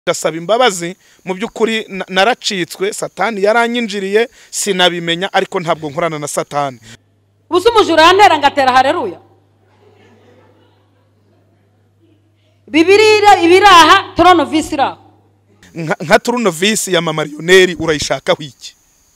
Gasaba imbabazi mu by'ukuri naracitswe Satani yaranyinjiriye sinabimenya ariko ntabwo nkorana na Satani. Ubuze umujura yantera ngatera haleluya. Bibiliya ibiraha Tronovisi iraho. Nka Tronovisi ya Marioneri urayishakaho iki?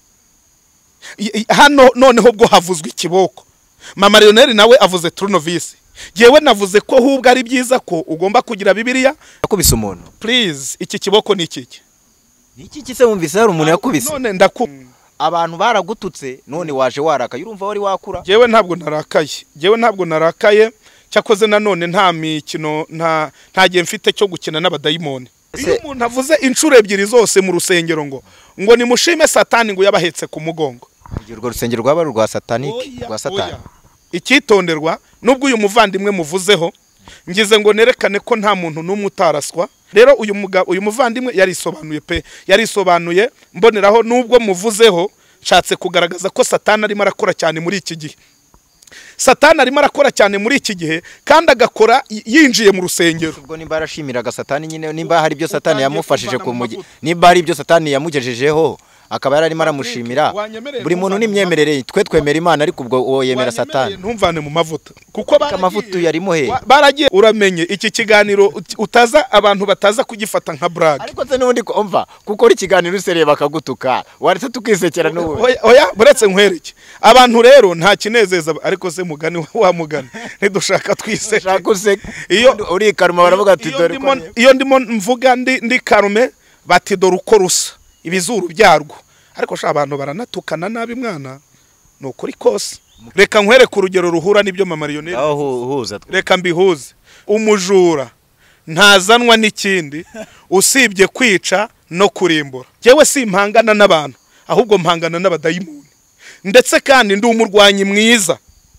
Hano noneho bwo havuzwe ikiboko. Marioneri nawe avuze Tronovisi. Jewe navuze ko hubwo ari byiza ko ugomba kugira Bibiliya yakubise umuntu. Please iki kiboko ni iki? Niki kise wumvise hari umuntu yakubise? None ndaku abantu baragututse none waje waraka urumva wari wakura. Jewe ntabwo narakaye. Cyakoze nanone nta mikino ntagiye mfite cyo gukina n'abadayimoni. Iyo umuntu avuze incuro ebyiri zose mu rusengero ngo nimushime Satani ngo yabahetse ku mugongo. Urwo rusengero rwaba rwa Satani rwa Satani. Ikitonderwa nubwo uyu muvandimwe muvuzeho ngize ngo nerekane ko nta muntu n'umwe utaraswa. Rero uyu muvandimwe yarisobanuye mboneraho nubwo muvuzeho nshatse kugaragaza ko Satani arimo arakora cyane muri iki gihe. Satani arimo arakora cyane muri iki gihe kandi agakora yinjiye mu rusengero. Ubwo nimba arashimiraga Satani nyine nimba hari ibyo Satani yamufashije nimba hari ibyo Satani yamugejejeho akaba yararimo aramushimira. Buri muntu n'imyemerere twe twemera Imana ariko ubwo uwo yemera Satani. Ntumvane mu mavuta kuko amavuta yarimo he baragiye uramenye iki kiganiro utaza abantu bataza kugifata nka brag. Ariko se nubundi ko umva kuko uri kiganiro usereye bakagutuka waretse tukisekera n'uwe. Oya buretse nkwereke abantu rero nta kinezeza ariko se mugani wa mugani ntidushaka twiseke. Iyo uri karuma baravuga ati dore ko iyo ndimo mvuga ndi karume bati dore uko rusa ibizuru byarwo ariko sha abantu baranatukana nabi mwana no kuri kose. Reka nkwereke urugero ruhura nibyo Marioneri. Reka mbihuze. Umujura ntazanwa n'ikindi usibye kwica no kurimbura. Jewe simpangana n'abantu ahubwo mpangana n'abadayimoni. Ndetse kandi ndi umurwanyi mwiza.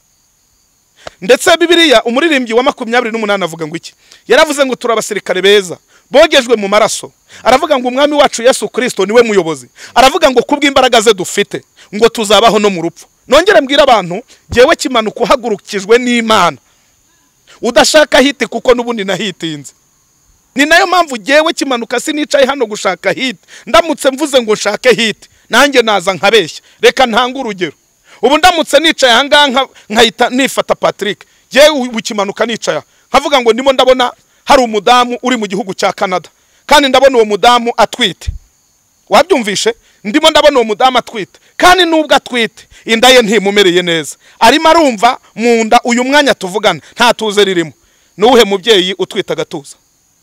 Ndetse Bibiliya umuririmbyi wa 28 avuga ngo iki? Yaravuze ngo turabasirikare beza bogejwe mu maraso. Aravuga ngo umwami wacu Yesu Kristo niwe muyobozi. Aravuga ngo kubw'imbaraga ze dufite ngo tuzabaho no mu rupfu. Nongere mbwira abantu jewe kimanuka uhagurukijwe n'Imana. Udashaka hiti kuko nubundi nahitinze. Ni nayo mpamvu jewe kimanuka sinicaye hano gushaka hiti. Ndamutse mvuze ngo nshake hiti nanjye naza nkabeshya. Reka ntanga urugero. Ubu ndamutse nicaye hanga nkahita nifata Patrick. Jewe ukimanuka nicaye nkavuga ngo ndimo ndabona hari umudamu uri mu gihugu cya Canada kandi ndabona uwo mudamu atwite. Wabyumvishe? Ndimo ndabona uwo mudamu atwite kandi nubwo atwite inda ye ntimumereye neza. Arimo arumva mu nda uyu mwanya tuvugana nta tuze ririmo. Nuhe mubyeyi utwita gatuza?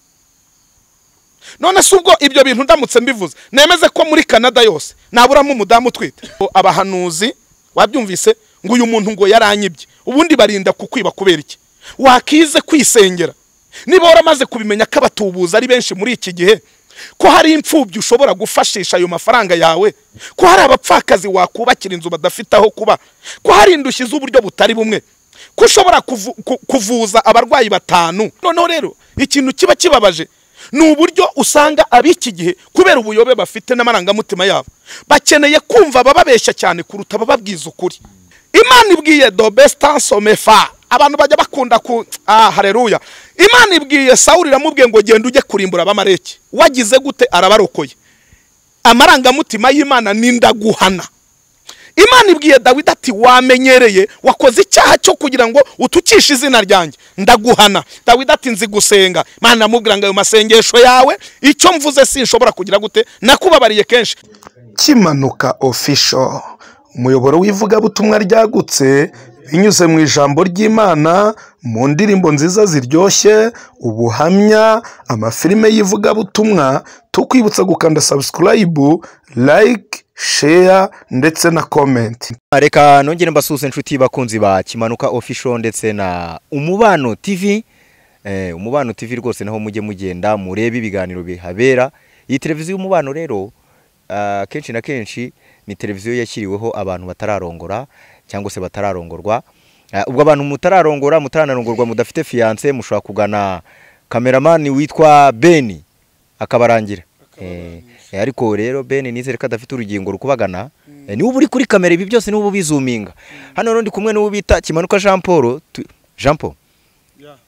None se ubwo ibyo bintu ndamutse mbivuze nemeze ko muri Canada yose naburamo umudamu utwite. Abahanuzi wabyumvise ngo uyu muntu ngo yaranyibye ubundi barinda kukwiba kubera iki? Wakize kwisengera niba waramaze kubimenya ko abatubuza ari benshi muri iki gihe, ko hari imfubyi ushobora gufashisha ayo mafaranga yawe, ko hari abapfakazi wakubakira inzu badafite aho kuba, ko hari indushyi z'uburyo butari bumwe, ko ushobora kuvuza abarwayi 5. Noneho rero ikintu kiba kibabaje ni uburyo usanga abiki gihe kubera ubuyobe bafite n'amarangamutima yabo bakeneye kumva bababeshya cyane kuruta bababwiza ukuri. Imana ibwiye do bestanso mefa abantu bajya bakunda ku haleluya. Imana ibwiye Sauli iramubwiye ngo genda ujye kurimbura abamareki. Wagize gute? Arabarokoye. Amarangamutima y'Imana nindaguhana. Imana ibwiye Dawidi ati wamenyereye wakoze icyaha cyo kugira ngo utukishe izina ryanjye ndaguhana. Dawidi ati nzi gusenga. Imana amubwira ngo ayo masengesho yawe icyo mvuze sinshobora kugira gute nakubabariye kenshi. Kimanuka official umuyoboro w'ivuga butumwa ryagutse binyuze mu ijambo ry'Imana mu ndirimbo nziza ziryoshye ubuhamya amafilime yivuga butumwa. Tukwibutsa gukanda subscribe, like, share ndetse na comment. Reka nongere mbasuse inshuti bakunzi ba Kimanuka official ndetse na Umubano TV. Umubano TV rwose naho mujye mugenda murebe ibiganiro bihabera. Iyi televiziyo Umubano rero kenshi na kenshi ni televiziyo yashyiriweho abantu batararongora cyangwa se batararongorwa. Ubwo abantu mutaranarongorwa mudafite fiance mushobora kugana cameraman witwa Beni akabarangira. Ariko rero Beni nizere ko adafite urugingo rukubagana. Ni ubu uri kuri kamera ibi byose ni ubu bizuminga. Hano ndi kumwe n'uwo bita Kimanuka Jean Paul.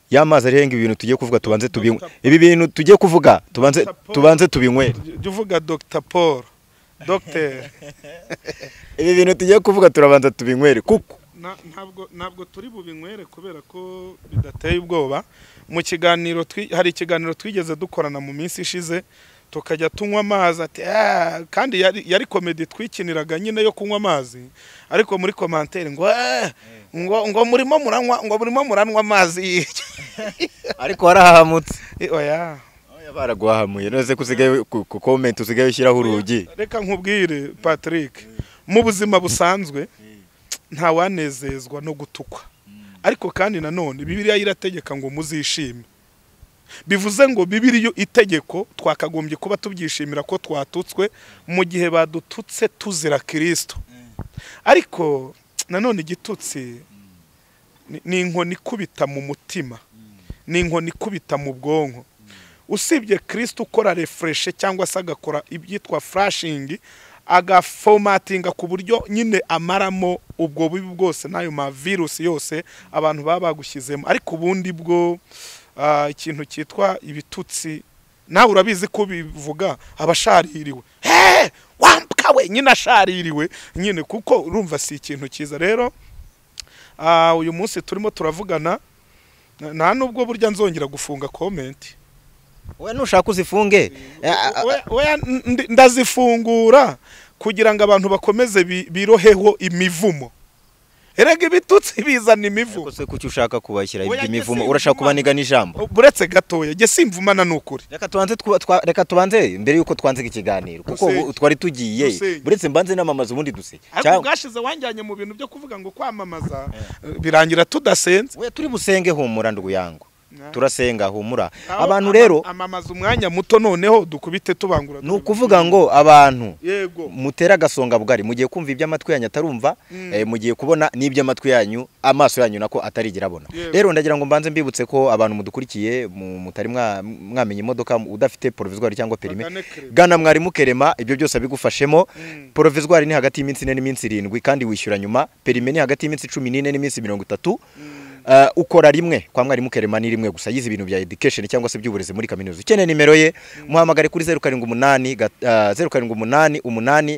yamazi arenga ibintu tugiye kuvuga tubanze tubinywe ibi bintu tugiye kuvuga tubanze tubinywere uvuga Dr Paul Docteur ibi bintu tugiye kuvuga turabanza tubinywere kuko ntabwo turi bubinywere kubera ko bidateye ubwoba mu kiganiro hari ikiganiro twigeze dukorana mu minsi ishize tukajya tunywa amazi ati kandi yari comedy twikiniraga nyine yo kunywa amazi ariko muri commentaire ngo murimo muranwa amazi ariko warahahamutse oya baraguhahamuye nose kusigaye ku comment usigaye ushyiraho urugi reka nkubwire Patrick mu buzima busanzwe nta wanezezwa no gutukwa ariko kandi nanone Bibiliya irategeka ngo muzishime bivuze ngo Bibiliya itegeko twakagombye kuba tubyishimira ko twatutswe mu gihe badututse tuzira Kristo ariko nanone igitutsi ni inkoni ikubita mu mutima ni inkoni ikubita mu bwonko usibye Kristo ukora refresh cyangwa se agakora ibyitwa flashing agaformatinga ku buryo nyine amaramo ubwo bibi bwose nayo ma virus yose abantu baba bagushyizemo ariko ubundi bwo ikintu cyitwa ibitutsi nawe urabizi ko bivuga abashaririwe wampkawe nyine ashaririwe nyine kuko urumva si ikintu cyiza rero uyu munsi turimo turavugana nta nubwo burya nzongera gufunga comment we nushaka uzifunge ndazifungura kugira ngo abantu bakomeze biroheho imivumo erega ibitutsi bizana imivumo se kuki ushaka kubashyira imivumo urashaka kubaniga n'ijambo buretse gatoya je simvumana n'ukuri reka tubanze mbere yuko twanze ikiganiro kuko twari tugiye buretse mbanze namamaza ubundi duse cyangwa bwashize wanjyanye mu bintu byo kuvuga ngo kwamamaza birangira tudasenze we turi busenge humura nduguyango turasenga humura abantu rero amamaza umwanya muto noneho dukubite tubangura nukuvuga ngo abantu mutera gasonga bugari mugiye kumva iby'amatwi yanyu atarumva mugiye kubona n'iby'amatwi yanyu amaso yanyu nako atarigira abona rero ndagira ngo mbanze mbibutse ko abantu mudukurikiye mutari mwamenye imodoka udafite provisoire cyangwa permis gana mwari mukerema ibyo byose abigufashemo provisoire ni hagati y'iminsi 4 n'iminsi 7 kandi wishyura nyuma permis ni hagati y'iminsi 14 n'iminsi 30 ukora rimwe kwa mwari mukerema ni rimwe gusa yize ibintu bya education cyangwa se by'uburezi muri kaminuza ukeneye nimero ye muhamagare kuri 078 078 8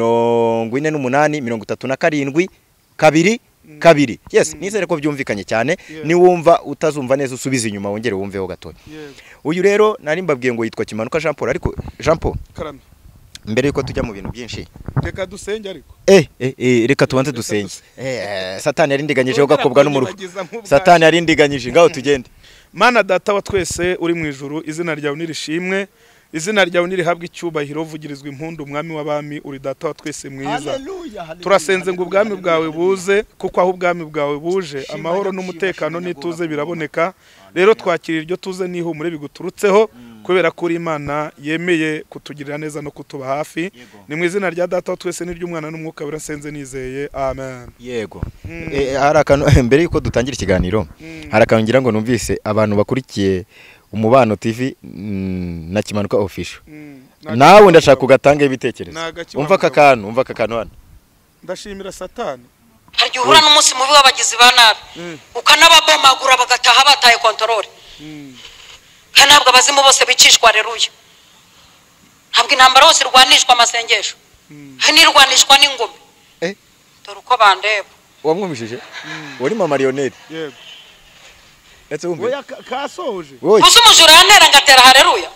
48 37 yes nizere ko byumvikanye cyane ni wumva utazumva neza usubiza inyuma wongere wumveho gatoya uyu rero nari mbabwiye ngo yitwa Kimanuka Jean Paul ariko Jean Paul mbere yuko tujya mu bintu byinshi reka dusenge ariko reka tubanze dusenge satani yarindiganyije ugakobwa n'umuruho satani yarindiganyije ngaho tugende Mana data wa twese uri mu ijuru izina ryawe nirishimwe izina ryawe nirihabwa icyubahiro vugirizwa impundu umwami w'abami uri data wa twese mwiza turasenze ngo ubwami bwawe buze kuko aho ubwami bwawe buje amahoro n'umutekano n'ituze biraboneka rero twakirira iryo tuze n'ihumure biguturutseho kubera ko uri Imana yemeye kutugirira neza no kutuba hafi ni mu izina rya data wa twese n'iry'umwana n'umwuka birasenze nizeye amen yego harakantu mbere yuko dutangira ikiganiro harakangira ngo numvise abantu bakurikiye Umubano TV na Kimanuka official nawe ndashaka kugatanga ibitekerezo umva akakantu hano ndashimira satani haryo uhura n'umunsi mubi w'abagizi ba nabi ukanababomagura bagataha bataye control ntabwo abazimu bose bicishwa haleluya ntabwo intambara yose irwanishwa amasengesho nirwanishwa n'ingome dore uko bandeba wamwumishije uri mama marionette yego etse umbe oya kasoje uzi umujura yantera ngatera haleluya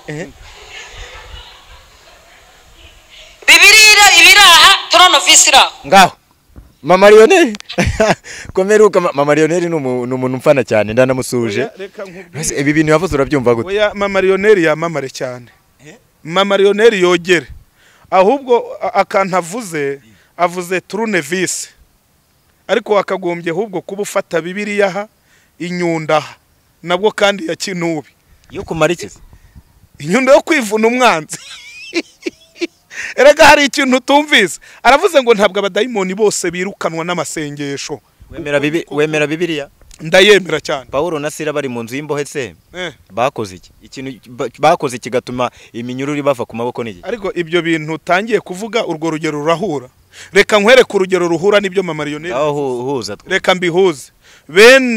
Bibiliya ibiraha trono visira ngaho mama marionette komeruka mama marionette ni umuntu mfana cyane ndanamusuje ibi bintu yavuze urabyumva gute oya mama marionette yamamare cyane mama marionette yogere ahubwo akantavuze avuze turunevise ariko wakagombye ahubwo kuba ufata Bibiliya ha inyunda nabwo kandi ya kinubi yo kumarikiza inyunda yo kwivuna umwanzi erega hari ikintu tumvise aravuze ngo ntabwo abadayimoni bose birukanwa n'amasengesho wemera Bibiliya ndayemera cyane Paulo na Sila bari mu nzu y'imbohe se bakoze iki ikintu bakoze kigatuma iminyururi bava ku maboko n'iki ariko ibyo bintu utangiye kuvuga urwo rugero rurahura reka nkwereke urugero ruhura nibyo mama marionette aho huza reka mbihuze bene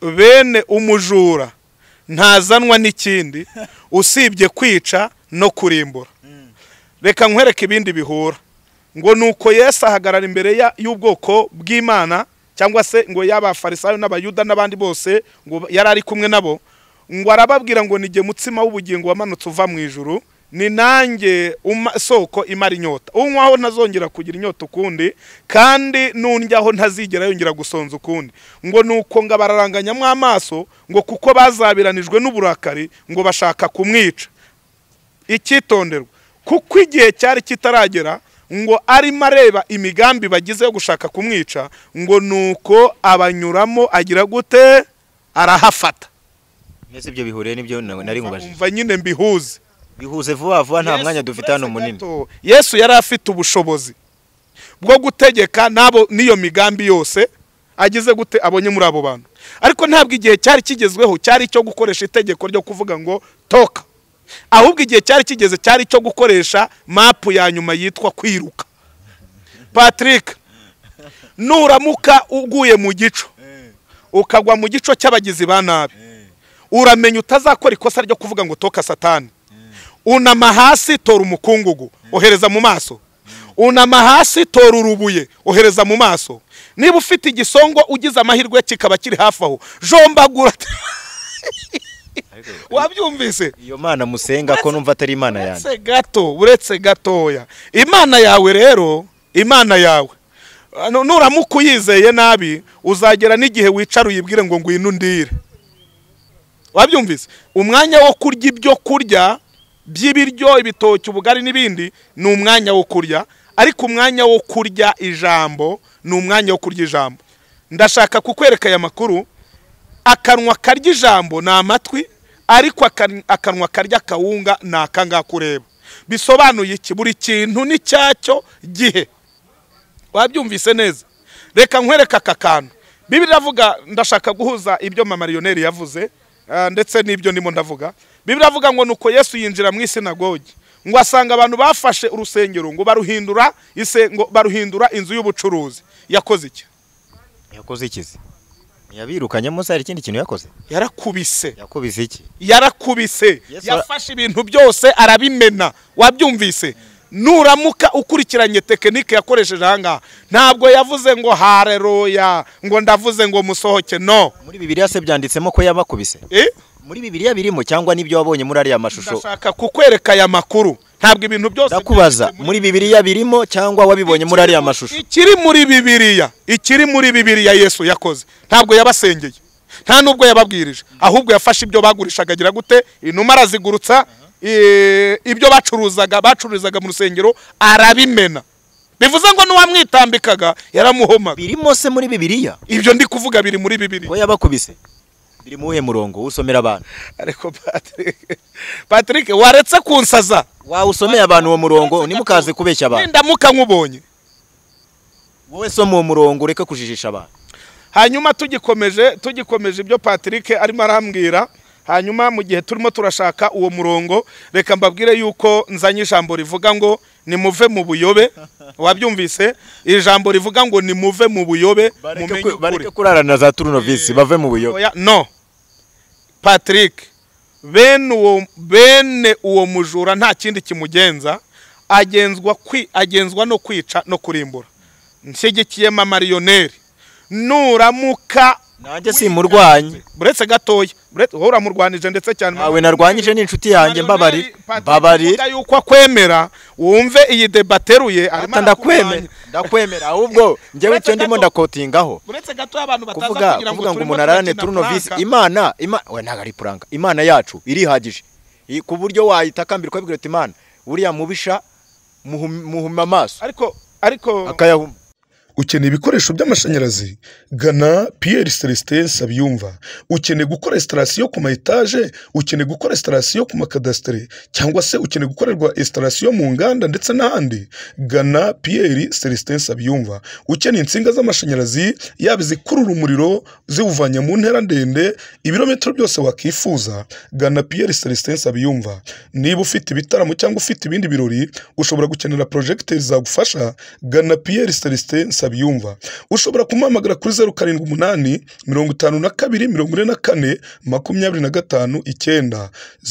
bene umujura ntazanwa n'ikindi usibye kwica no kurimbura. Reka nkwereke ibindi bihura ngo nuko Yesu ahagarara imbere y'ubwoko bw'Imana cyangwa se ngo y'abafarisayo n'abayuda n'abandi bose ngo yarari kumwe nabo ngo arababwira ngo nige mutsima w'ubugingo wamanutse uva mu ijuru ni nanjye soko imara inyota unywaho ntazongera kugira inyota ukundi kandi nundyaho ntazigera yongera gusonza ukundi ngo nuko ngabararanganyamo amaso ngo kuko bazabiranijwe n'uburakari ngo bashaka kumwica. Icyitonderwa kuko igihe cyari kitaragera ngo arimo areba imigambi bagize yo gushaka kumwica ngo nuko abanyuramo agira gute arahafata. Nese ibyo bihuriye n'ibyo nari mubaje. Umva nyine mbihuze. Bihuze vuba vuba nta mwanya dufite hano munini. Yesu yari afite ubushobozi bwo gutegeka nabo niyo migambi yose agize gute abonye muri abo bantu. Ariko ntabwo igihe cyari kigezweho cyari cyo gukoresha itegeko ryo kuvuga ngo toka. Ahubwo igihe cyari kigeze cyari cyo gukoresha mapu ya nyuma yitwa kwiruka. Patrick, nuramuka uguye mu gico ukagwa mu gico cy'abagizi ba nabi uramenya utazakora ikosa ryo kuvuga ngo toka Satani. Unama hasi tora umukungugu ohereza mu maso. Unama hasi tora urubuye ohereza mu maso. Niba ufite igisongo ugize amahirwe kikaba kiri hafi aho jombagura. Wabyumvise? Iyo Mana musenga ko numva atari Imana yanjye. Uretse gatoya. Imana yawe rero, Imana yawe nuramuka uyizeye nabi uzagera n'igihe wicara uyibwire ngo ngwino ndire. Wabyumvise? Umwanya wo kurya ibyo kurya by'ibiryo ibitoki ubugari n'ibindi ni umwanya wo kurya, ariko umwanya wo kurya ijambo ni umwanya wo kurya ijambo. Ndashaka kukwereka aya makuru. Akanwa karya ijambo na amatwi, ariko akanwa karya kawunga na akanga kureba. Bisobanuye iki? Buri kintu ni cyacyo gihe. Wabyumvise neza? Reka nkwereka aka kantu. Bibiliya iravuga, ndashaka guhuza ibyo mama Marioneri yavuze ndetse n'ibyo ndimo ndavuga. Bibiliya iravuga ngo nuko Yesu yinjira mu isinagogi ngo asanga abantu bafashe urusengero ngo baruhindura inzu y'ubucuruzi. Yakoze iki? Yakoze iki? Yabirukanyemo se hari ikindi kintu yakoze? Yarakubise. Yakubise iki? Yarakubise. Yafashe ibintu byose arabimena. Wabyumvise? Nuramuka ukurikiranye tekinike yakoresheje ahangaha ntabwo yavuze ngo haleluya ngo ndavuze ngo musohoke. No. Muri Bibiliya se byanditsemo ko yabakubise? Muri Bibiliya birimo cyangwa nibyo wabonye muri ariya mashusho? Ndashaka kukwereka aya makuru. Ntabwo ibintu byose ndakubaza muri Bibiliya birimo cyangwa wabibonye muri ariya mashusho? Ikiri muri Bibiliya Yesu yakoze ntabwo yabasengeye, nta nubwo yababwirije, ahubwo yafashe ibyo bagurishaga agira gute inuma arazigurutsa, ibyo bacururizaga mu rusengero arabimena. Bivuze ngo n'uwamwitambikaga yaramuhomaga. Birimo se muri Bibiliya? Ibyo ndi kuvuga biri muri Bibiliya. Ko yabakubise biri muhe murongo usomera abantu? Ariko Patrick waretse kunsaza. Usomeye abantu uwo murongo nimukaze kubeshya abantu. Ndamuka nkubonye wowe soma uwo murongo ureke kujijisha abantu. Hanyuma tugikomeje ibyo Patrick arimo arambwira. Hanyuma mu gihe turimo turashaka uwo murongo reka mbabwire yuko nzanye ijambo rivuga ngo nimuve mu buyobe. Wabyumvise? Ijambo rivuga ngo nimuve mu buyobe mumenye ukuri. Bareke kurarana za turunovisi bave mu buyobe. No. Patrick, bene uwo mujura nta kindi kimugenza, agenzwa no kwica no kurimbura. Nshyigikiye mama Marioneri. Nuramuka nanjye simurwanye. Buretse gatoya. Wowe uramurwanije ndetse cyane. Nawe narwanyije n'inshuti yanjye mbabarira yuko akwemera wumve iyi debateruye ndakwemera ahubwo njyewe icyo ndimo ndakotingaho. Buretse gatoya abantu bataza kugira ngo umuntu ararane turunovisi. Imana we ntago ari prank. Imana yacu irihagije ku buryo wayitakambira ko bigirete Imana buriya mubisha muhuma amaso ariko akayahuma. Ukeneye ibikoresho by'amashanyarazi gana Pierre Celestin Sabyumva. Ukeneye gukora installation ku ma etage, ukeneye gukora installation ku makadastre, cyangwa se ukeneye gukorerwa installation mu nganda ndetse n'ahandi, gana Pierre Celestin Sabyumva. Ukeneye insinga z'amashanyarazi yaba zikurura umuriro ziwuvanye mu ntera ndende ibirometero byose wakifuza, gana Pierre Celestin Sabyumva. Niba ufite ibitaramo cyangwa ufite ibindi birori ushobora gukenera projecteurs zagufasha, gana Pierre Celestin Sabyumva. byumva ushobora kumuhamagara kuri 07 52 44 25 9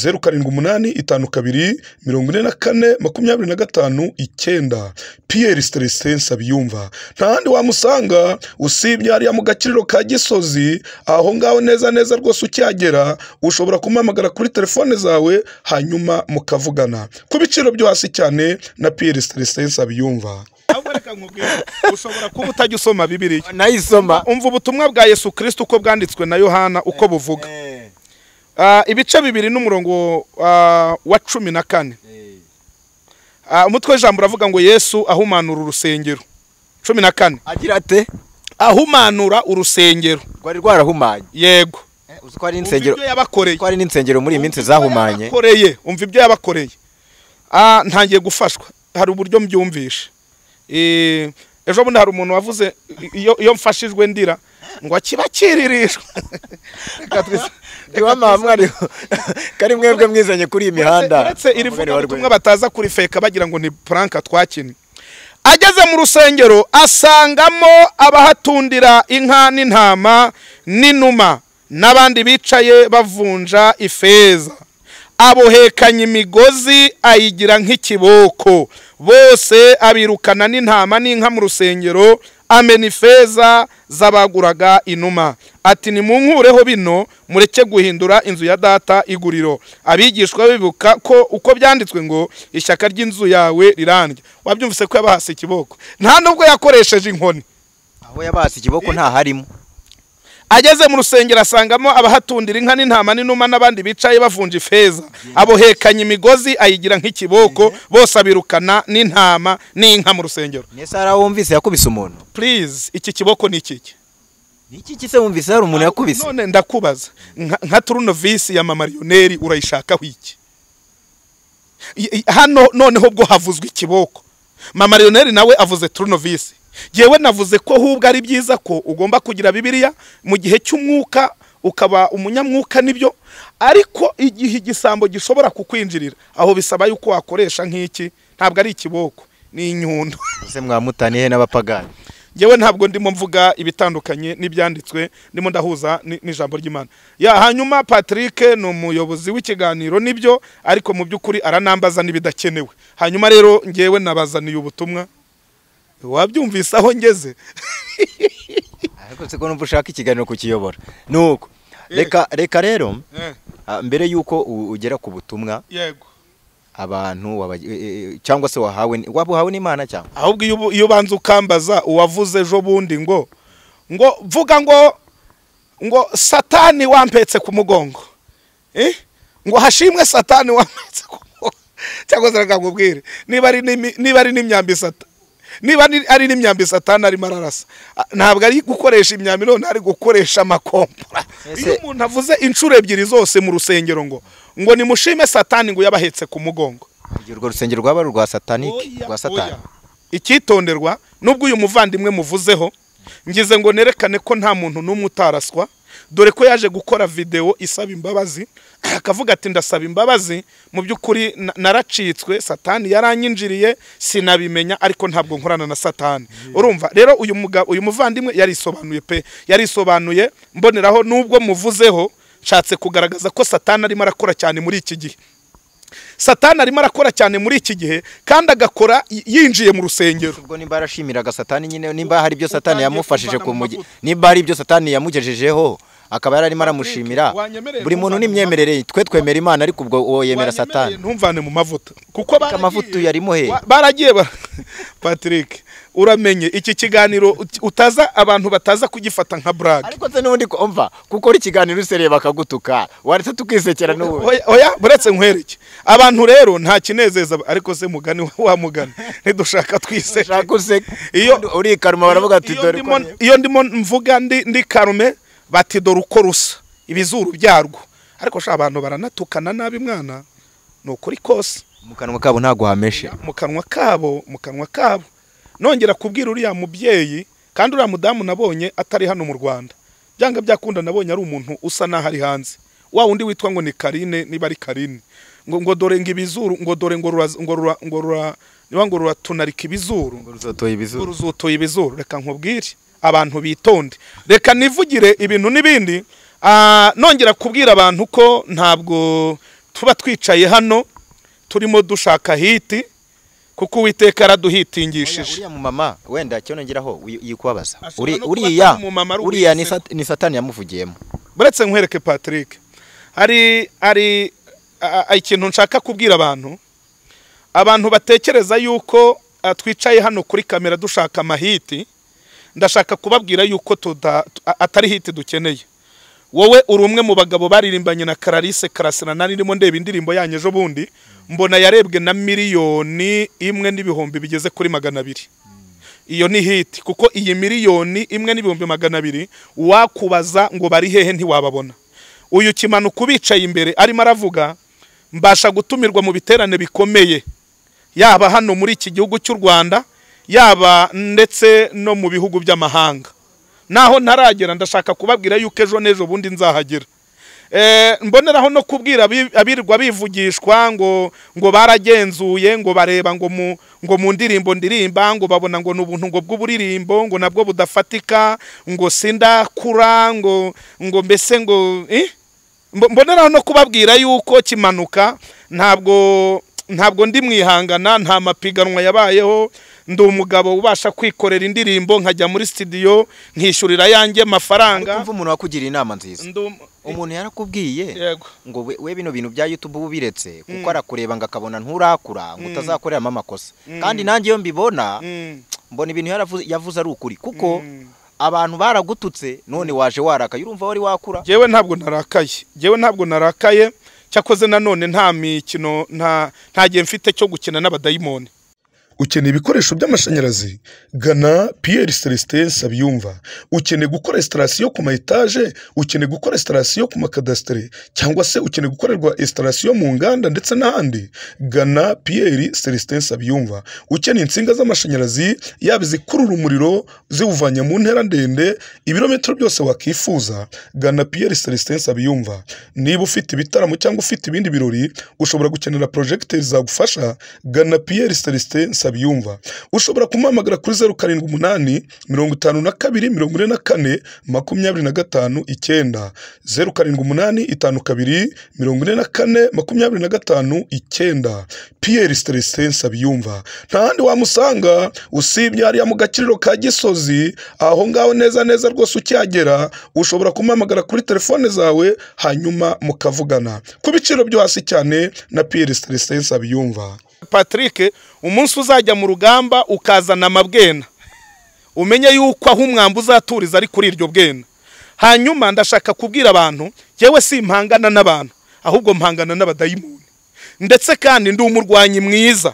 07 52 44 9 Pierre Stresensa byumva ntandi wamusanga usibye hariya mu gakiriro ka Gisozi aho ngaho neza rwose ucyagera ushobora kumuhamagara kuri telefone zawe hanyuma mukavugana ku biciro byo hasi cyane na Pierre Stresensa byumva ahubwo reka nkubwire ushobora kuba utajya usoma Bibiliya nayisoma umva ubutumwa bwa Yesu Kristo uko bwanditswe na Yohana uko buvuga ibice 2 n'umurongo wa 14 umutwe w'ijambo uravuga ngo Yesu ahumanura urusengero 14 agira ate ahumanura urusengero rwari rwarahumanye yego uziko ari insengero yabakoreye ko ari n'insengero muri iyi minsi zahumanye yabakoreye umva ibyo yabakoreye ntangiye gufashwa hari uburyo mbyumvisha ejo bundi hari umuntu wavuze iyo mfashijwe ndira ngo akibakiririshwa Diwa mwari kari mwebwe mwizanye kuri iyi mihanda uretse iri vuga butumwa bataza kuri feka bagira ngo ni pranka twakini ageze mu rusengero asangamo abahatundira inka n'intama n'inuma n'abandi bicaye bavunja ifeza abohekanye imigozi ayigira nk'ikiboko bose abirukana n'intama n'inka mu rusengero amena ifeza zabaguraga inuma ati ni munkureho bino mureke guhindura inzu ya data iguriro abigishwa bibuka ko uko byanditswe ngo ishyaka ry'inzu yawe rirandya wabyumvise ko yabahase ikiboko nta nubwo yakoresheje inkoni aho yabahase ikiboko nta harimo ageze mu rusengero asangamo abahatundira inka n'intama n'inuma n'abandi bicaye bavunja ifeza abohekanye imigozi ayigira nk'ikiboko bose abirukana n'intama n'inka mu rusengero nese arawumvise yakubise umuntu please iki kiboko ni iki niki kise wumvise hari umuntu yakubise none ndakubaza nka turnovisi ya mamarioneri urayishakaho iki hano noneho bwo havuzwe ikiboko mamarioneri nawe avuze turnovisi yewe navuze ko hubwo ari byiza ko ugomba kugira Bibiliya mu gihe cy'umwuka ukaba umunyamwuka nibyo ariko igihe igisambo gishobora kukwinjirira aho bisaba yuko wakoresha nk'iki ntabwo ari ikiboko ni inyundo ese mwamutaniye n'abapagani yewe ntabwo ndimo mvuga ibitandukanye n'ibyanditswe ndimo ndahuza n'ijambo ry'Imana hanyuma Patrick ni umuyobozi w'ikiganiro nibyo ariko mu by'ukuri aranambaza nibidakenewe hanyuma rero ngewe nabazaniye ubutumwa wabyumvise aho ngeze ariko se ko numva ushaka ikiganiro kukiyobora nuko reka rero mbere yuko ugera ku butumwa yego abantu cyangwa se wahawe n'Imana cyangwa ahubwo iyo banza ukambaza uwavuze ejo bundi ngo vuga ngo satani wampetse ku mugongo ngo hashimwe satani wampetse ku mugongo cyangwa se rakakubwire niba ari n'imyambi satani niba ari n'imyambi satani ari mararasa ntabwo ari gukoresha imyambi none ari gukoresha amakompora iyo umuntu avuze inshuro ebyiri zose mu rusengero ngo nimushime satani ngo yabahetse ku mugongo urwo rusengero rwaba rwa satani rwa satani icyitonderwa nubwo uyu muvandimwe muvuzeho ngize ngo nerekane ko nta muntu n'umwe utaraswa dore ko yaje gukora video isaba imbabazi akavuga ati ndasaba imbabazi mu by'ukuri naracitswe satani yaranyinjiriye sinabimenya ariko ntabwo nkorana na satani urumva rero uyu muvandimwe yarisobanuye mboneraho nubwo muvuzeho nshatse kugaragaza ko satani arimo arakora cyane muri iki gihe satani arimo arakora cyane muri iki gihe kandi agakora yinjiye mu rusengero ubwo nimba arashimiraga satani nyine nimba hari ibyo satani yamufashije nimba hari ibyo satani yamugejejeho akaba yararimo aramushimira buri muntu n'imyemerere twe twemera Imana ariko ubwo uwo yemera satani ntumvane mu mavuta kuko amavuta yarimo he baragiye Patrick uramenye iki kiganiro abantu bataza kugifata nka brag ariko se nubundi umva kuko ikiganiro usereye bakagutuka waretse tukisekera n'ubu oya buretse nkwereke abantu rero nta kinezeza ariko se mugani wa mugani ntidushaka twiseke iyo uri karuma baravuga ati dore iyo ndimo mvuga ndi karume bati dore uko rusa ibizuru byarwo ariko sha abantu baranatukana nabi mwana nukuri kose mu kanwa kabo ntago hameshe mu kanwa kabo nongera kubwira uriya mubyeyi kandi uriya mudamu nabonye atari hano mu Rwanda byanga byakunda nabonye ari umuntu usa naho ari hanze wa undi witwa ngo ni Karine niba ari Karine ngo dore ngibizuru ngo dore ngo ruratunarika ibizuru ruzotoye ibizuru reka nkubwire abantu bitonde reka nivugire ibintu n'ibindi nongera kubwira abantu ko ntabwo tuba twicaye hano turimo dushaka hiti kuko Uwiteka araduhitingishije uriya mu mama wenda cyo nongeraho yikubabaza uriya ni satani yamuvugiyemo buretse nkwereke Patrick ari ikintu nshaka kubwira abantu batekereza yuko twicaye hano kuri kamera dushaka amahiti ndashaka kubabwira yuko atari hiti dukeneye wowe uri umwe mu bagabo baririmbanye na Clarisse Karasira narimo ndeba indirimbo yanyu ejo bundi mbona yarebwe na miliyoni 1.2 bigeze kuri 200 iyo ni hiti kuko iyi miliyoni 1.2 wakubaza ngo bari hehe ntiwababona uyu kimanuka ubicaye imbere arimo aravuga mbasha gutumirwa mu biterane bikomeye yaba hano muri iki gihugu cy'u Rwanda yaba ndetse no mu bihugu by'amahanga naho ntaragera ndashaka kubabwira yuko ejo nejo bundi nzahagera mboneraho no kubwira abirirwa bivugishwa ngo baragenzuye ngo bareba ngo mu ndirimbo ndirimba ngo babona ngo n'ubuntu ngo bw'uburirimbo ngo nabwo budafatika ngo sindakura ngo mbese ngo mboneraho no kubabwira yuko kimanuka ntabwo ndi mwihangana nta mapiganwa yabayeho ndi umugabo ubasha kwikorera indirimbo nkajya muri studio nkishyurira yanjye mafaranga kumva umuntu wakugira inama nziza umuntu yarakubwiye ngo we bino bintu bya YouTube ubiretse kuko arakureba ngakabona nturakura ngo utazakorera amakosa kandi nanjye iyo mbibona mbona ibintu yavuze ari ukuri kuko abantu baragututse none waje waraka yurumva wari wakura jewe ntabwo narakaye cyakoze nanone nta mikino nta gihe mfite cyo gukina n'abadayimoni ukeneye ibikoresho by'amashanyarazi gana Pierre Celestin Sabyumva ukeneye gukora installation ku ma etage ukeneye gukora installation ku makadastre cyangwa se ukeneye gukorerwa installation mu nganda ndetse n'ahandi gana Pierre Celestin Sabyumva ukeneye insinga z'amashanyarazi yaba zikurura umuriro ziwuvanya mu ntera ndende ibirometero byose wakifuza gana Pierre Celestin Sabyumva niba ufite ibitaramo cyangwa ufite ibindi birori ushobora gukenera projecteurs zagufasha gana Pierre Celestin Sabyumva ushobora kumamagara kuri 078 52 44 25 078 52 44 25 Pierre Celestin Sabyumva ntandi wamusanga usibye hariya mu gakiriro ka Gisozi aho ngaho neza rwose ucyagera ushobora kumamagara kuri telefone zawe hanyuma mukavugana ku biciro byo hasi cyane na Pierre Celestin Sabyumva Patrick umunsi uzajya mu rugamba ukazana amabwena umenye yuko aho umwamba uzaturiza ari kuri iryo bwena hanyuma ndashaka kubwira abantu yewe si impangana n'abantu ahubwo mpangana n'abadayimoni ndetse kandi ndi umurwanyi mwiza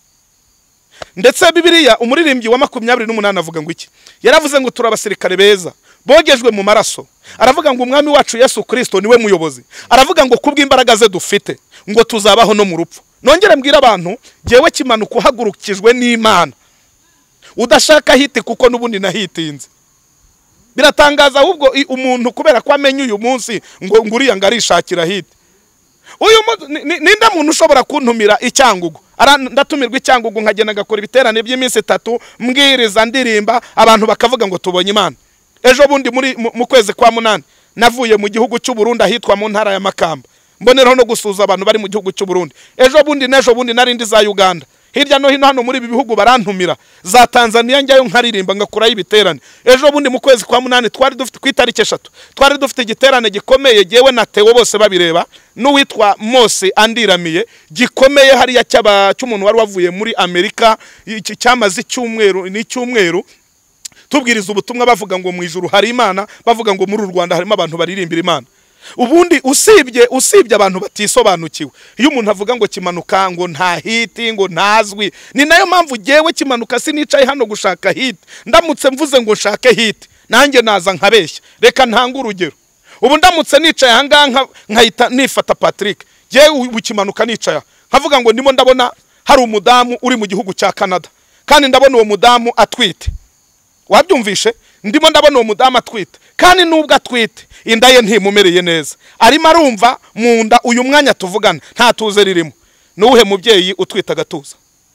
ndetse Bibiliya umuririmbyi wa 28 avuga ngo iki yaravuze ngo turabasirikare beza bogejwe mu maraso aravuga ngo umwami wacu Yesu Kristo niwe muyobozi aravuga ngo kubw'imbaraga ze dufite ngo tuzabaho no mu rupfu nongere mbwira abantu jewe kimanuka uhagurukijwe n'Imana udashaka hiti kuko nubundi nahitinze biratangaza ahubwo umuntu kubera ko amenye uyu munsi ngo nguriya ngarishakira hiti uyu ninda muntu ushobora kuntumira icyangugu ndatumirwa icyangugu nkagenda gakora ibiterane by'iminsi 3 mbwiriza ndirimba abantu bakavuga ngo tubonye Imana ejo bundi mu kwezi kwa 8 navuye mu gihugu cy'u Burundi ahitwa mu ntara ya Makamba mboneraho no gusuza abantu bari mu gihugu cy'u Burundi ejo bundi narindi za Uganda hirya no hino hano muri ibi bihugu barantumira za Tanzania njyayo nkaririmba ngakora ibiterane ejo bundi mu kwezi kwa 8 twari dufite ku itariki 3 twari dufite igiterane gikomeye jewe na Theo bose babireba n'uwitwa Mose Andiramiye gikomeye hariya cy'umuntu wari wavuye muri Amerika cyamaze icyumweru tubwiriza ubutumwa bavuga ngo mu ijuru hari Imana bavuga ngo muri Rwanda harimo abantu baririmbira Imana ubundi usibye abantu batisobanukiwe iyo umuntu avuga ngo kimanuka ngo nta hiti ngo ntazwi ni nayo mpamvu jewe kimanuka sinicaye hano gushaka hiti ndamutse mvuze ngo nshake hiti nanjye naza nkabeshya reka ntanga urugero ubu ndamutse nicaye hanga nkahita nifata Patrick jewe ukimanuka nicaye nkavuga ngo ndimo ndabona hari umudamu uri mu gihugu cya Canada kandi ndabona uwo mudamu atwite wabyumvishe ndimo ndabona uwo mudamu atwite kandi nubwo atwite inda ye ntimumereye neza, arimo arumva mu nda uyu mwanya tuvugana nta tuze ririmo. Nuwuhe mubyeyi utwita agatuza?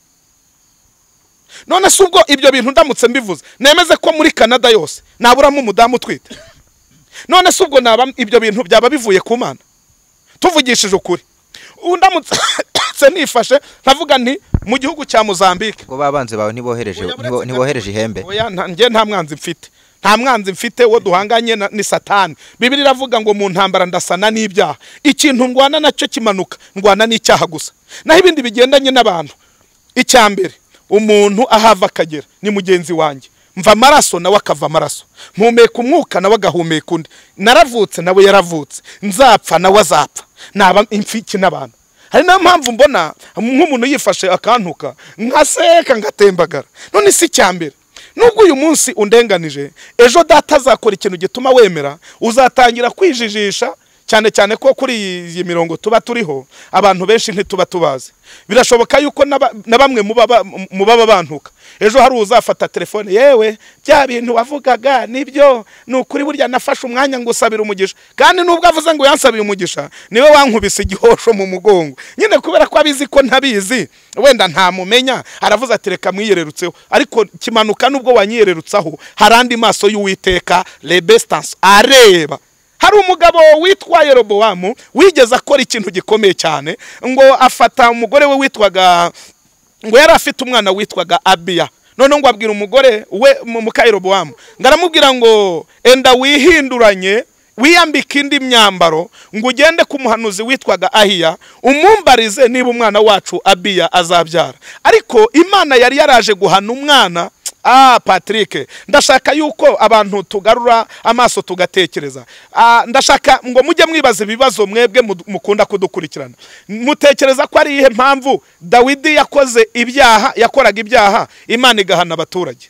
None se ubwo ibyo bintu ndamutse mbivuze nemeze ko muri Canada yose naburamo umudamu utwite? None se ubwo naba ibyo bintu byaba bivuye ku Mana? Tuvugishije ukuri, undamutse nifashe nkavuga nti mu gihugu cya Mozambique ngo babanze bawe ntibohereje ihembe. Oya, nge nta mwanzi mfite, nta mwanzi mfite wo duhanganye ni Satani. Bibiri iravuga ngo mu ntambara ndasana n'ibyaha, ikintu ndwana nacyo kimanuka, ndwana n'icyaha gusa, naho ibindi bigendanye n'abantu. Icyambere, umuntu ahava akagera ni mugenzi wanjye, mva amaraso nawe akava amaraso, mpumeka umwuka nawe agahumeka undi, naravutse nawe yaravutse, nzapfa nawe azapfa, naba imfiki n'abantu. Hari na mpamvu mbona nk'umuntu yifashe akantuka nkaseka ngatembagara. None si cyambere, nubwo uyu munsi undenganije, ejo data azakora ikintu gituma wemera, uzatangira kwijijisha, cyane cyane ko kuri iyi mirongo tuba turiho abantu benshi ntituba tubazi. Birashoboka yuko na bamwe mubaba bantuka, ejo hari uzafata telefone, yewe bya bintu wavugaga nibyo, nukuri burya nafashe umwanya ngo usabira umugisha, kandi nubwo avuze ngo yansabiye umugisha niwe wankubise igihosho mu mugongo, nyine kubera ko abizi ko ntabizi, wenda ntamumenya, aravuze ati reka mwiyererutseho. Ariko kimanuka nubwo wanyiyererutsaho, harandi maso y'Uwiteka rebestance areba. Hari umugabo witwa Yerobowamu wigeze akora ikintu gikomeye cyane, ngo afata umugore we witwaga, ngo yari afite umwana witwaga Abiya. None ngo abwira umugore we muka Yerobowamu, ngaramubwira ngo enda wihinduranye wiyambika indi myambaro, ngo ugende ku muhanuzi witwaga Ahiya umumbarize niba umwana wacu Abiya azabyara. Ariko Imana yari yaraje guhana umwana. Patrick, ndashaka yuko abantu tugarura amaso tugatekereza. Ndashaka ngo mujye mwibaza ibibazo mwebwe mukunda kudukurikirana. Mutekereza ko ari ihe mpamvu Dawidi yakoze ibyaha, yakoraga ibyaha, Imana igahana abaturage?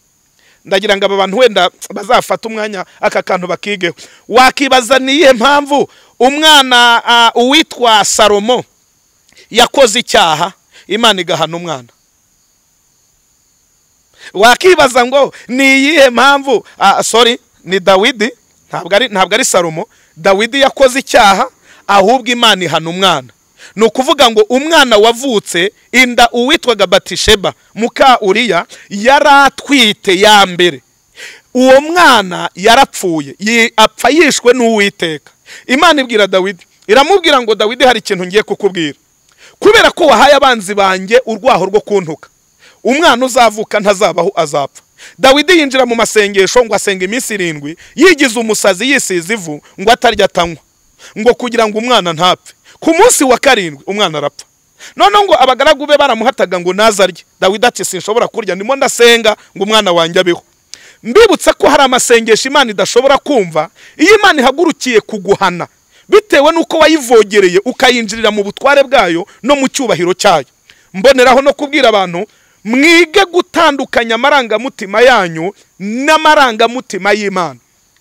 Ndagira ngo aba bantu wenda bazafata umwanya aka kantu bakigeho. Wakibaza ni ihe mpamvu umwana uwitwa Salomo yakoze icyaha, Imana igahana umwana? Wakibaza ngo ni iyihe mpamvu ni Dawidi, ntabwo ari Salomo, Dawidi yakoze icyaha ahubwo Imana ihana umwana. Ni ukuvuga ngo umwana wavutse inda uwitwaga Batisheba muka Uriya yaratwite ya mbere, uwo mwana yarapfuye, apfa yishwe n'Uwiteka. Imana ibwira Dawidi, iramubwira ngo Dawidi, hari ikintu ngiye kukubwira, kubera ko wahaye abanzi banjye urwaho rwo kuntuka, umwana uzavuka ntazabaho azapfa. Dawidi yinjira mu masengesho ngo asenga iminsi 7, yigize umusazi yisize ivu ngo atarya atanywa, ngo kugira ngo umwana ntapfe. Ku munsi wa 7 umwana arapfa. None ngo abagaragu be baramuhataga ngo nazarye. Dawidi ati sinshobora kurya, ndimo ndasenga ngo umwana wanjye abeho. Mbibutsa ko hari amasengesho Imana idashobora kumva iyo Imana ihagurukiye kuguhana, bitewe nuko wayivogereye ukayinjirira mu butware bwayo no mu cyubahiro cyayo. Mboneraho no kubwira abantu, mwige gutandukanya amarangamutima yanyu n'amarangamutima y'Imana.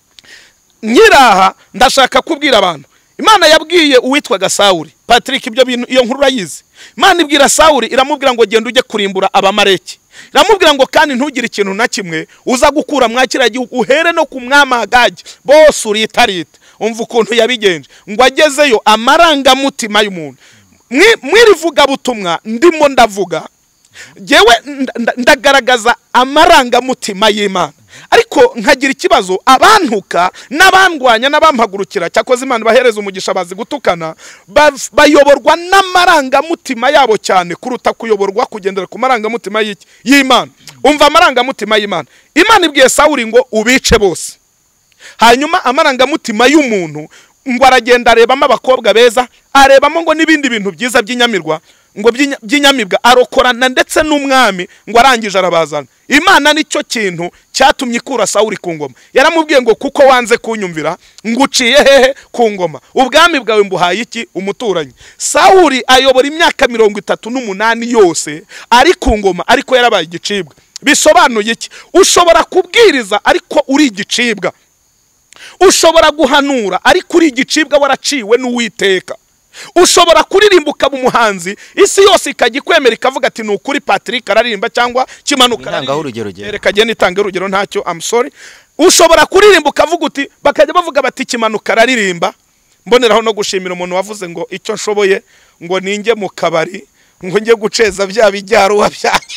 Nyiraha ndashaka kubwira abantu, Imana yabwiye uwitwaga Sawuli, Patrick, ibyo bintu iyo nkuru urayizi. Imana ibwira Sawuli, iramubwira ngo genda ujye kurimbura abamareki. Iramubwira ngo kandi ntugire ikintu na kimwe uza gukura mwakira gihugu, uhere no ku mwami Agagi bose uritarita. Umva ukuntu yabigenje, ngo agezeyo amarangamutima y'umuntu. Mwirivuga butumwa ndimo ndavuga, jewe ndagaragaza amarangamutima y'Imana, ariko nkagira ikibazo abantuka n'abandwanya n'abampagurukira, cyakoze Imana bahereza umugisha bazi gutukana, bayoborwa n'amarangamutima yabo cyane kuruta kuyoborwa kugendera ku marangamutima y'Imana. Umva amarangamutima y'Imana. Imana ibwiye Sawuli ngo ubice bose, hanyuma amarangamutima y'umuntu ngo aragenda arebamo abakobwa beza, arebamo ngo n'ibindi bintu byiza by'inyamirwa, ngo by'inyamibwa, arokorana ndetse n'umwami, ngo arangije arabazana. Imana nicyo kintu cyatumye ikura Sawuli ku ngoma. Yaramubwiye ngo kuko wanze kunyumvira nguciye hehe ku ngoma, ubwami bwawe mbuhaye iki umuturanyi. Sawuli ayobora imyaka 38 yose ari ku ngoma, ariko yarabaye igicibwa. Bisobanuye iki? Ushobora kubwiriza ariko uri igicibwa, ushobora guhanura ariko uri igicibwa waraciwe n'Uwiteka. ushobora kuririmba ukaba umuhanzi isi yose ikagikwemera ikavuga ati ni ukuri Patrick araririmba cyangwa Kimanuka araririmba. Reka genda itange urugero ntacyo, I'm sorry. Ushobora kuririmba ukavuga uti bakajya bavuga bati Kimanuka araririmba. Mboneraho no gushimira umuntu wavuze ngo icyo nshoboye ngo ninjye mu kabari ngo njye guceza bya bijyaro wabyanjye.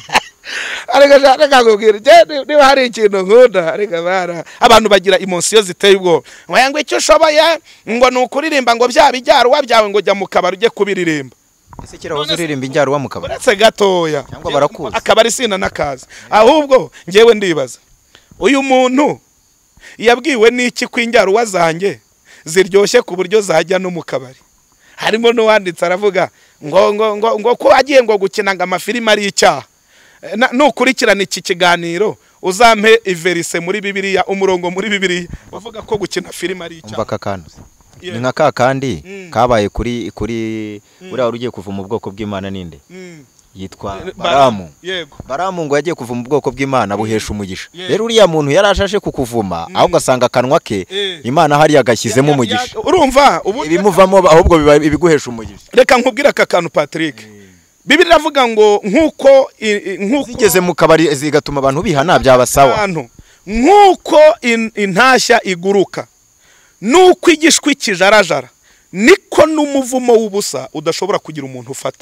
Arega jana kagubwira niba hari ikintu nkunda arega bara abantu bagira emotion ziteye ubwo ngo icyo ushoboye ngo nukuririmba ngo bya bijyaro wabyawe ngo jya mu kabari ujye kubiririmba. Ese kira uzuririmba injyaro wa mu kabari uretse gatoya cyangwa barakuza akabari sina nakazi. Ahubwo ngewe ndibaza uyu muntu yabwiwe n'iki kwinjyaro wazanjye ziryoshye ku buryo zajya no mu kabari. Harimo no wanditse aravuga ngo ko agiye ngo gukina ngo amafilime ari icyaha. Nukurikirana iki kiganiro uzampe iverise muri Bibiliya, umurongo muri Bibiliya bavuga ko gukina filime ari icyaha. Umva kakandi ni nka kakandi kabaye kuri uriya ugiye kuva mu bwoko bw'Imana ninde yitwa Baramu. Baramu ngo yagiye kuva mu bwoko bw'Imana buhesha umugisha. Rero uriya muntu yarashashe kukuvuma aho gasanga akanwa ke Imana hari yagashyizemo umugisha. Urumva ibimuvamo ahubwo biba ibiguhesha umugisha. Reka nkubwira aka kantu Patrick. Bibiliya iravuga ngo nkuko zigeze mu kabari zigatuma abantu bihana byabasawa. Nkuko intashya iguruka nuko igishwi kijarajara niko n'umuvumo w'ubusa udashobora kugira umuntu ufata.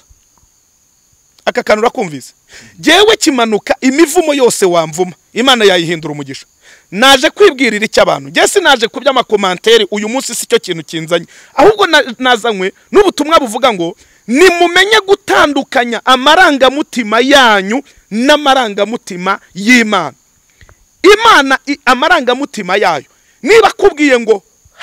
Aka kantu urakumvise? Jewe Kimanuka imivumo yose wamvuma Imana yayihindura umugisha. Naje kwibwirira icyo abantu. Jese naje kubya amakomantere uyu munsi si cyo kintu kinzanye. Ahubwo nazanywe n'ubutumwa buvuga ngo nimumenye gutandukanya amarangamutima yanyu n'amarangamutima y'Imana. Imana amarangamutima yayo niba kubwiye ngo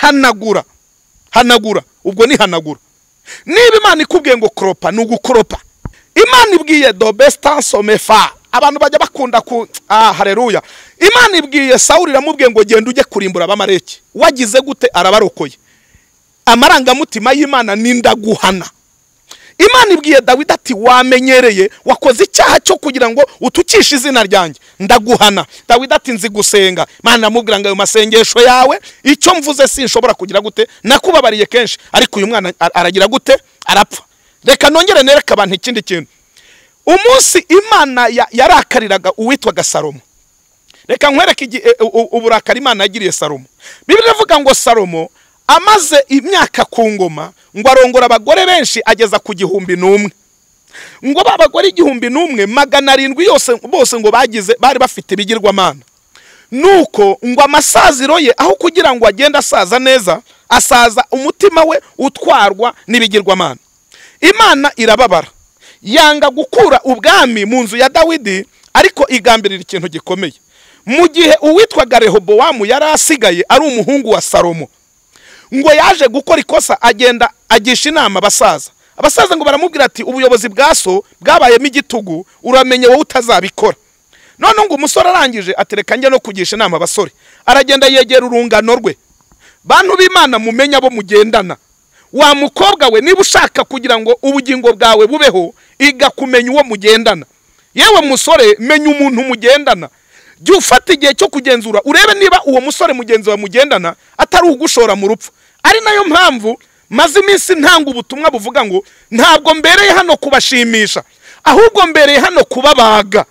hanagura ubwo ni hanagura. Niba Imana ikubwiye ngo kropa n'ugukropa. Imana ibwiye do bestanso mefa abantu bajya bakunda ku haleluya. Imana ibwiye Sawuli iramubwiye ngo genda ujye kurimbura abamareki. Wagize gute? Arabarokoye. Amarangamutima y'Imana nindaguhana. Imana ibwiye Dawidi ati wamenyereye wakoze icyaha cyo kugira ngo utukishe izina ryanjye ndaguhana. Dawidi ati nzi gusenga. Imana amubwira ngo ayo masengesho yawe icyo mvuze sinshobora kugira gute nakubabariye kenshi ariko uyu mwana aragira gute arapfa. Reka nongere nereka abantu ikindi kintu. Umunsi Imana yarakariraga uwitwaga Salomo. Reka nkwereke uburakari Imana yagiriye Salomo. Bibiliya ivuga ngo Salomo amaze imyaka ku ngoma ngo arongora abagore benshi ageza ku 1,000. Ngo babagore 1,000 700 yose bose ngo bari bafite ibigirwamana. Nuko ngo amasaziro ye aho kugira ngo agenda asaza neza asaza umutima we utwarwa n'ibigirwamana. Imana irababara yanga gukura ubwami mu nzu ya Dawidi ariko igambirira ikintu gikomeye. Mu gihe uwitwaga Rehobowamu yari asigaye ari umuhungu wa Salomo ngo yaje gukora ikosa agenda agisha inama abasaza ngo baramubwira ati ubuyobozi bwaso bwabayemo igitugu uramenye wowe utazabikora. None ngo umusore arangije atereka njye no kugisha inama abasore aragenda yegera urungano rwe. Bantu b'Imana mumenya bo mugendana. Wa mukobwa we niba ushaka kugira ngo ubugingo bwawe bubeho iga kumenya uwo mugendana. Yewe musore menya umuntu mugendana. Jya ufata igihe cyo kugenzura urebe niba uwo musore mugenzi wa mugendana atari ugushora mu rupfu. Ari nayo mpamvu maze iminsi ntanga ubutumwa buvuga ngo ntabwo mbereye hano kubashimisha ahubwo mbereye hano kubabaga.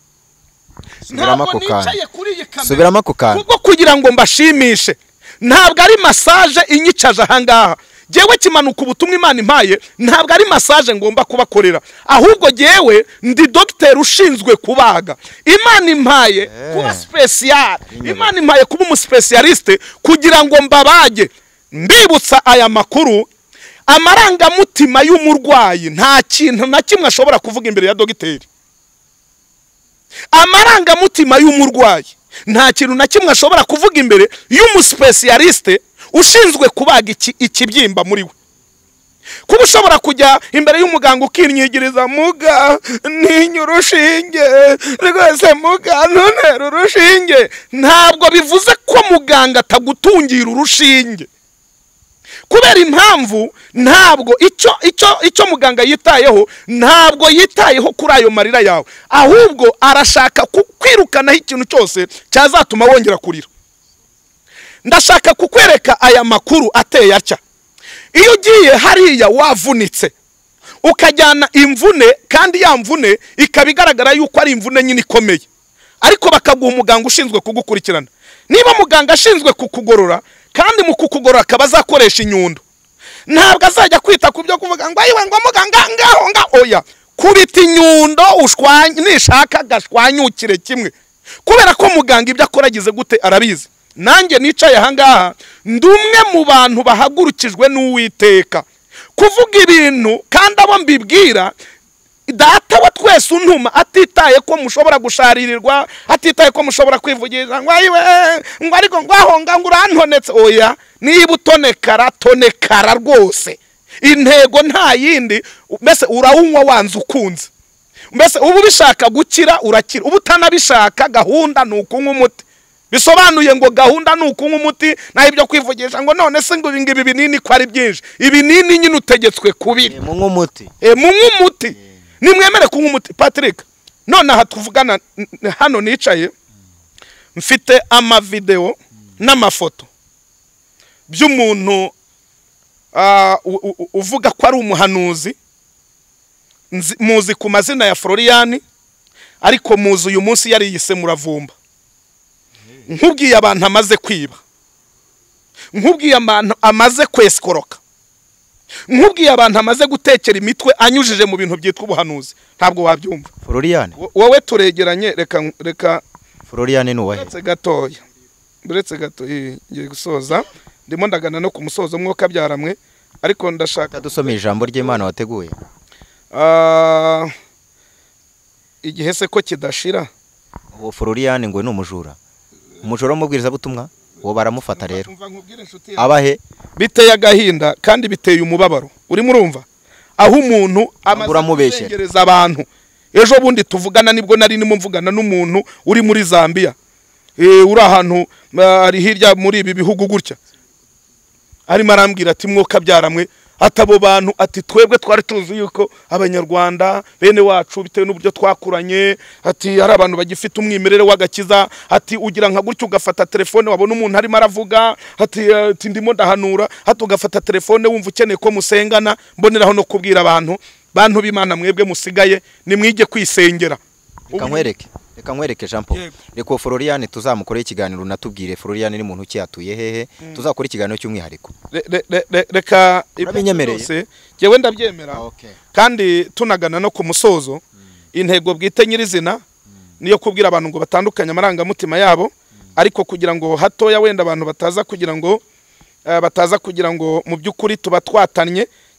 Subiramo ako kantu kuko kugira ngo mbashimishe ntabwo ari massage inyicaje ahangaha. Jewe Kimanuka ubutumwa Imana impaye ntabwo ari massage ngomba kubakorera ahubwo jewe ndi docteur ushinzwe kubaga. Imana impaye kuba special. Imana impaye kuba umu specialiste kugira ngo mbabage. Mbibutsa aya makuru amarangamutima y'umurwayi nta kintu na kimwe ashobora kuvuga imbere ya dogiteri. Amarangamutima y'umurwayi nta kintu na kimwe ashobora kuvuga imbere y'umuspecialiste ushinzwe kubaga ikibyimba muri we. Kuba ushobora kujya imbere y'umuganga ukinyigiriza muga ninyurushinge rwose muga none urushinge ntabwo bivuze ko muganga atagutungira urushinge. Kubera impamvu ntabwo icyo muganga yitayeho ntabwo yitayeho kuri ayo marira yawe ahubwo arashaka kwirukanaho ikintu cyose cyazatuma wongera kurira. Ndashaka kukwereka aya makuru ateye atya. iyo ugiye hariya wavunitse ukajyana imvune kandi ya mvune ikaba igaragara yuko ari imvune nyine ikomeye, ariko bakaguha umuganga ushinzwe kugukurikirana. Niba muganga ashinzwe kukugorora kandi mu kukugorora akaba azakoresha inyundo, ntabwo azajya kwita ku byo kuvuga ngo ayiwe ngo muganga ngaho oya, kubita inyundo nishaka gashwanyukire kimwe, kubera ko muganga ibyo akora agize gute arabizi. Nanjye nicaye ahangaha ndumwe mu bantu bahagurukijwe n'Uwiteka kuvuga ibintu kandi abo mbibwira data wa twese untuma, atitaye ko mushobora gusharirirwa, atitaye ko mushobora kwivugiza ngo ayiwe ngo ariko ngwahonga ngo urantonetse oya. Niba utonekara rwose, intego nta yindi, mbese urawunywa wanze ukunze, mbese ubu bishaka gukira urakira, ubu utanabishaka gahunda ni ukunywa umuti. Bisobanuye ngo gahunda ni ukunywa umuti, naho ibyo kwivugisha ngo none se ngo ibi binini ko ari byinshi, ibinini nyine utegetswe kubira. Munywa umuti. Munywa umuti. Nimwemere kunywa umuti. Patrick, none aha tuvugana hano nicaye mfite amavideo n'amafoto by'umuntu uvuga ko ari umuhanuzi, muzi ku mazina ya Florian, ariko muzi uyu munsi yari yise Muravumba. Nkubwiye abantu amaze kwiba, nkubwiye abantu amaze kweskoroka, nkubwiye abantu amaze gutekera imitwe anyujije mu bintu byitwa ubuhanuzi, ntabwo wabyumva. Florian, wowe turegeranye, reka Florian ni uwahe? Buretse gato ngiye gusoza, ndimo ndagana no ku musozo mwuka byaramwe, ariko ndashaka dusome ijambo ry'Imana wateguye. Igihe se ko kidashira. Uwo Florian ngo ni umujura, umujura w'umubwiriza butumwa, uwo baramufata rero. Abahe biteye agahinda kandi biteye umubabaro, urimo urumva aho umuntu amaze abantu. Ejo bundi tuvugana nibwo nari nimo mvugana n'umuntu uri muri Zambia, uri ahantu ari hirya muri ibi bihugu gutya, arimo arambwira ati mwuka byaramwe, atabo bantu ati twebwe twari tuzi yuko abanyarwanda bene wacu bitewe n'uburyo twakuranye, ati hari abantu bagifite umwimerere w'agakiza, ati ugira nka gutyo ugafata telefone wabona umuntu arimo aravuga, ati ndimo ndahanura, ati ugafata telefone wumva ukeneye ko musengana. Mboneraho no kubwira bantu b'Imana mwebwe musigaye nimwige kwisengera. Reka nkwereke Jean Paul. Reko Florian tuzamukoreye ikiganiro natubwire Florian ni muntu cyatuye hehe, tuzakora ikiganiro cy'umwihariko. Reka ibinyemereye jewe ndabyemera. Kandi tunagana no ku musozo, intego bwite nyirizina niyo kubwira abantu ngo batandukanye amarangamutima yabo, ariko kugira ngo hatoya wenda abantu bataza kugira ngo mu by'ukuri tuba twatanye,